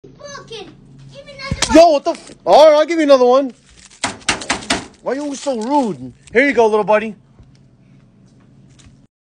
bRoKeN, give me another one. Yo, what the Alright, I'll give you another one. Why are you always so rude? Here you go, little buddy.